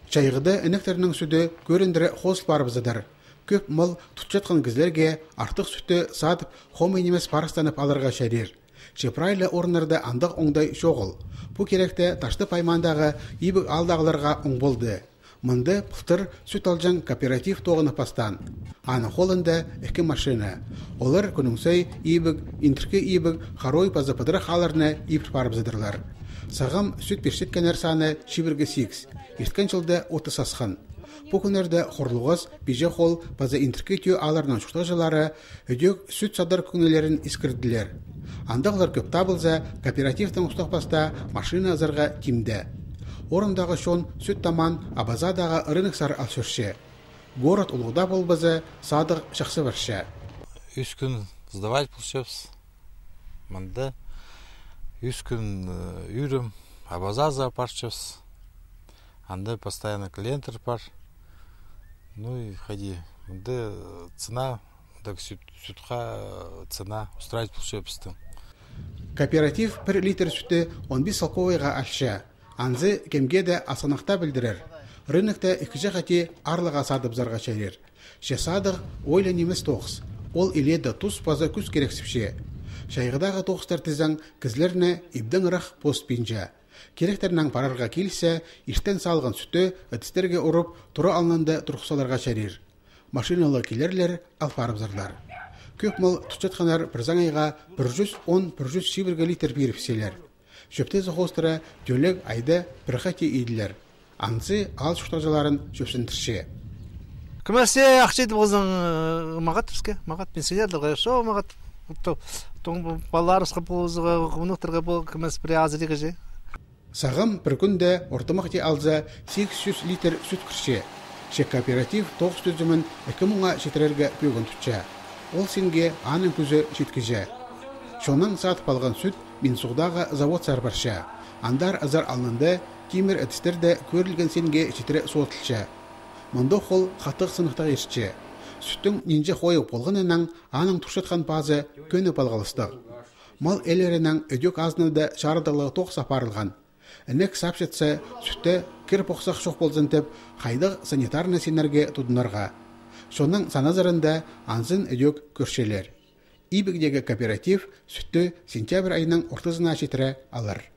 Чайғыда ініктерінің сүті көріндірі қосыл барыбызыдыр. Көп мыл тұтчатқан кізлерге артық сүті сатып, хомын емес парыстанып алырға шәрер. Шепрайлы орынырды андық оңдай шоғыл. Бұ керекті ташты паймандағы ебік алдағыларға оң болды. Мынды пұлтыр сүт алжан кооператив тоғыны пастан. Аны қолында 2 машина. Олар күніңсай ебік, интіркі ебік, харой пазапыдыры қаларына ебір барыбызыдырлар. Сағым сүт першеткенер саны шибіргі 6. Ерткен жылда 30 асқан. Бұл күнерді қорлығыз, беже қол, база интіркі түйе аларынан шұқтағылары өдек сүт садар күнелерін ескірділер. Андағылар көп табылза, кооперативтің ұстақпаста машина азарға тимді. Орындағы шон сүт таман абазадағы рынок сар алшыршы. Город ұлғыда болбазы садық шақсы варшы. 3 күн сдавать получилось. Мында 3 күн үйрім, абазаза парчыз. Анда постоянно клиентер пар. Ну и ходи. Мында цена, так сүтқа цена устраивать получилось. Кооператив 1 литр сүті 15 салковайға алшы. Анзы кемгеді асанақта білдірер. Рынокта 2 қати арлыға садып зарға шәрер. Садық ойлы немес тоғыз. Ол иледі тұз база күз керексіпше. Шайғыдағы тоғыстар тізің кізлеріне ибдің ұрық пост пинжа. Керектерінің парарға келсе, іштен салған сүті өтістерге ұрып, тұры алынды тұрқсаларға шәрер. Машиналы келерлер алпарып зарлар. Көп мыл тұтчатқанар бір заңайға 110-120 литр беріпселер. Шөпте зұқостыры төлік айды бір қати еділер. Аңсы ал шұқтағжаларын шөпсіндірше. Көмәсе ақшайды болзың мағат бізге, мағат пенсионердіға, шо мағат балар ұсқап болызыға, ғынықтырға бол, көмәс бір азырығы же. Сағым бір күнде ортымақты алза 800 литр сүт кірше. Шек кооператив 9 түзімін 2000-ға шетерерге бөгін тұтша. Ол сенге анын күзі жеткіже. Шонын сатып алған сүт Минсуғдағы завод сарбарша. Андар азар алынды, темір әтістерді көрілген сенге шетері суатылша. Мұнды қол қатық сынықтағы ешче. Сүттің нинже қойып болғанынан аның тұршатқан базы көні балғалыстық. Мал әлерінің өдек азынады шарадығы тоқ сапарылған. Әнек сапшетсе сүтті кір поқсақ шоқ болзын теп, қайдық санитарны сенерге тұдынарға. Шоның саназарында анзын өдек көршелер. Ибігдегі кооператив сүтті сентябрь айының ортызына жетірі алыр.